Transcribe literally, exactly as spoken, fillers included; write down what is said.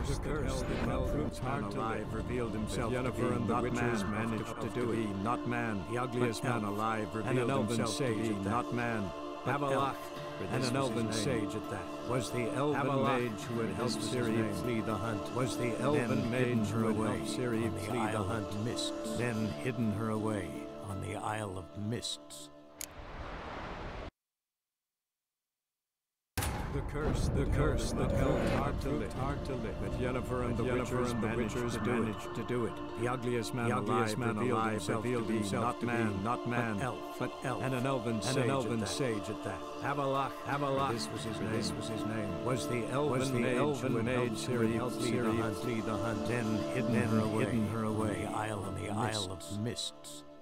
curse, the curse that held him hard alive revealed himself to be not man, managed to do it, not man, the ugliest man alive revealed himself to be not man, Havelach, and an elven sage at that. Was the elven mage who had helped Ciri flee the hunt. Was the elven mage who had helped Ciri flee the hunt. Mists. Then hidden her away on the Isle of Mists. The curse, the curse that held hard to lit, hard to lit. But Yennefer and the Witchers and the Witchers managed to do it. The ugliest man alive revealed himself to be not man, not man, elf, but elf, and an elven sage, and an elven sage at that. Havelach, Havelach. This was his name. This was his name. Was the elven was the mage elven mage Ciri helped Ciri flee the hunt, then hidden her away, hidden her away, on the Isle on the Isle of Mists.